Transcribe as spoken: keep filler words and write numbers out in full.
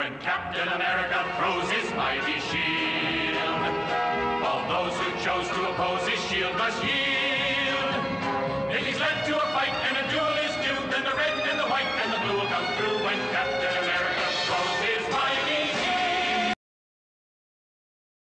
when Captain America throws his mighty shield. All those who chose to oppose his shield must yield. If he's led to a